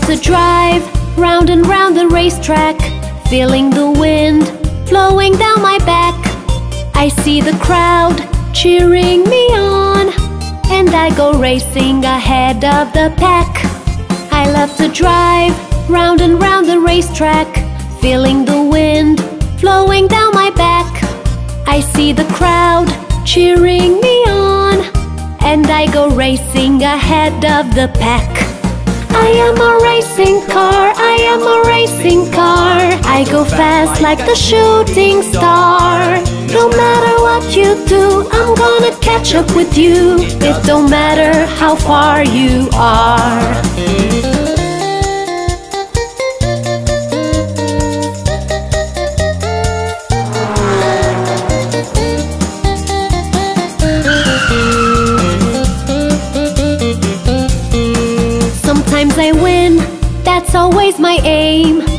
to drive round and round the racetrack, feeling the wind flowing down my back. I see the crowd cheering me on, and I go racing ahead of the pack. I love to drive round and round the racetrack, feeling the wind flowing down my back. I see the crowd cheering me on, and I go racing ahead of the pack. I am a racing car, I am a racing car. I go fast like the shooting star. No matter what you do, I'm gonna catch up with you. It don't matter how far you are. Sometimes I win, that's always my aim.